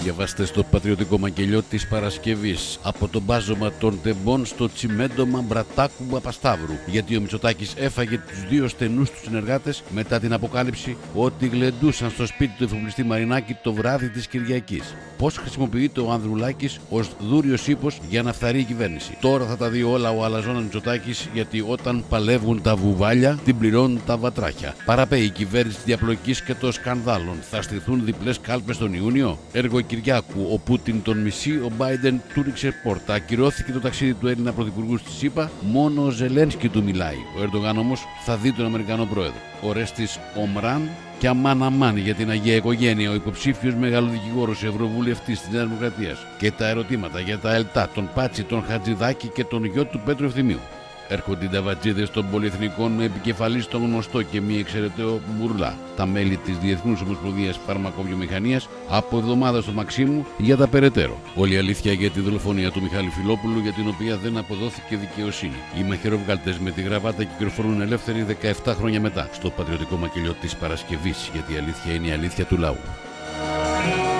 Διαβάστε στο πατριωτικό μακελιό της Παρασκευής. Από το μπάζωμα των τεμπών στο τσιμέντομα Μπρατάκου Παπασταύρου. Γιατί ο Μητσοτάκης έφαγε τους δύο στενούς του συνεργάτες μετά την αποκάλυψη ότι γλεντούσαν στο σπίτι του εφοπλιστή Μαρινάκη το βράδυ της Κυριακής. Πώς χρησιμοποιείται ο Ανδρουλάκης ως δούριος ύπος για να φθαρεί η κυβέρνηση. Τώρα θα τα δει όλα ο αλαζόνας Μητσοτάκης, γιατί όταν παλεύουν τα βουβάλια, την πληρώνουν τα βατράχια. Παραπέει η κυβέρνηση της διαπλοκής και των σκανδάλων. Θα στηθούν διπλές κάλπες τον Ιούνιο. Έργο Κυριάκου, ο Πούτιν τον μισεί, ο Μπάιντεν του ρίξε πόρτα. Ακυρώθηκε το ταξίδι του Έλληνα πρωθυπουργού στη ΣΥΠΑ, μόνο ο Ζελένσκι του μιλάει. Ο Ερντογάν όμως θα δει τον Αμερικανό πρόεδρο. Ο Ρέστης Ομράν και αμάν για την Αγία Οικογένεια, ο υποψήφιος μεγαλοδικηγόρος ευρωβουλευτής της Νέας Δημοκρατίας. Και τα ερωτήματα για τα ΕΛΤΑ, τον Πάτσι, τον Χατζηδάκη και τον γιο του Πέτρου Ευθυμίου. Έρχονται οι ταβατζίδες των πολυεθνικών με επικεφαλής τον γνωστό και μη εξαιρεταίο Μπουρλά. Τα μέλη της Διεθνούς Ομοσπονδίας Φαρμακοβιομηχανίας από εβδομάδα στο Μαξίμου για τα περαιτέρω. Όλη η αλήθεια για τη δολοφονία του Μιχάλη Φιλόπουλου, για την οποία δεν αποδόθηκε δικαιοσύνη. Οι μαχαιροβγάλτες με τη γραβάτα κυκλοφορούν ελεύθεροι 17 χρόνια μετά. Στο πατριωτικό μακελιό της Παρασκευής, γιατί η αλήθεια είναι η αλήθεια του λαού.